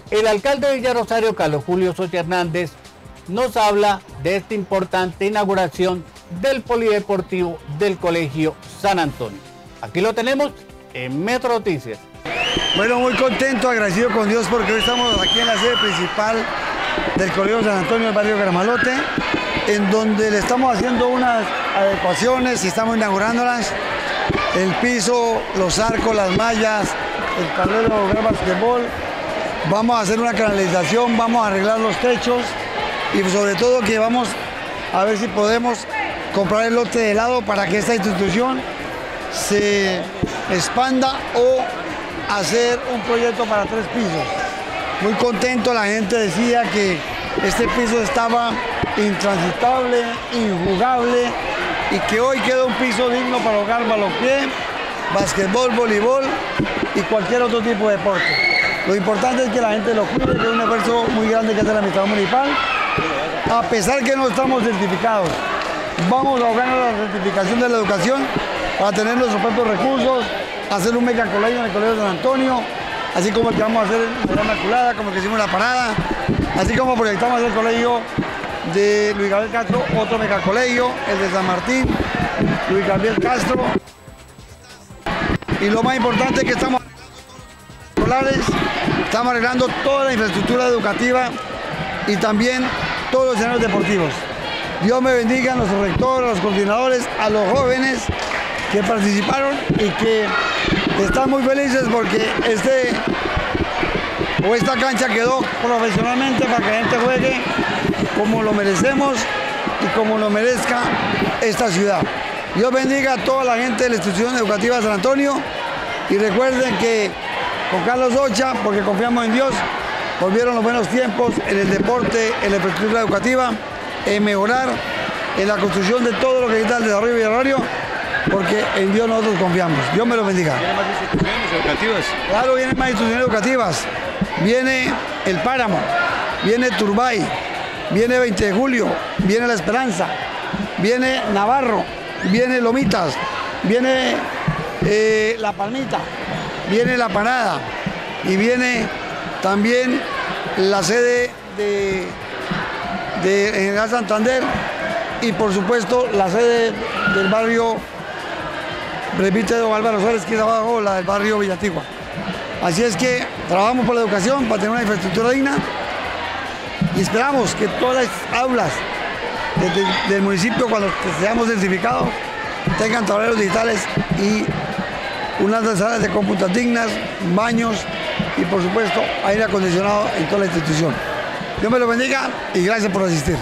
El alcalde de Villarosario, Carlos Julio Socha Hernández, nos habla de esta importante inauguración del polideportivo del Colegio San Antonio. Aquí lo tenemos en Metro Noticias. Bueno, muy contento, agradecido con Dios porque hoy estamos aquí en la sede principal del Colegio San Antonio del barrio Gramalote, en donde le estamos haciendo unas adecuaciones y estamos inaugurándolas. El piso, los arcos, las mallas, el tablero de jugar basquetbol. Vamos a hacer una canalización, vamos a arreglar los techos y sobre todo que vamos a ver si podemos comprar el lote de helado para que esta institución se expanda o hacer un proyecto para 3 pisos. Muy contento, la gente decía que este piso estaba intransitable, injugable y que hoy queda un piso digno para jugar balompié, basquetbol, voleibol y cualquier otro tipo de deporte. Lo importante es que la gente lo cuide, que es un esfuerzo muy grande que hace la administración municipal. A pesar que no estamos certificados, vamos a buscar la certificación de la educación para tener nuestros propios recursos, hacer un megacolegio en el Colegio San Antonio, así como el que vamos a hacer en la Inmaculada, como el que hicimos en La Parada, así como proyectamos el colegio de Luis Gabriel Castro, otro megacolegio, el de San Martín, Luis Gabriel Castro. Y lo más importante es que estamos arreglando toda la infraestructura educativa y también todos los escenarios deportivos. Dios me bendiga a nuestros rectores, a los coordinadores, a los jóvenes que participaron y que están muy felices porque esta cancha quedó profesionalmente para que la gente juegue como lo merecemos y como lo merezca esta ciudad. Dios bendiga a toda la gente de la institución educativa de San Antonio y recuerden que con Carlos Socha, porque confiamos en Dios, volvieron los buenos tiempos en el deporte, en la infraestructura educativa, en mejorar, en la construcción de todo lo que necesita el desarrollo villarosario, porque en Dios nosotros confiamos. Dios me lo bendiga. ¿Vienen más instituciones educativas? Claro, vienen más instituciones educativas. Viene el Páramo, viene Turbay, viene 20 de julio, viene La Esperanza, viene Navarro, viene Lomitas, viene La Palmita, viene La Parada y viene también la sede de General Santander y por supuesto la sede del barrio Presbítero Álvaro Suárez, que es abajo, la del barrio Villatigua. Así es que trabajamos por la educación para tener una infraestructura digna y esperamos que todas las aulas del municipio, cuando seamos certificados, tengan tableros digitales y unas salas de cómputas dignas, baños y por supuesto aire acondicionado en toda la institución. Dios me lo bendiga y gracias por asistir.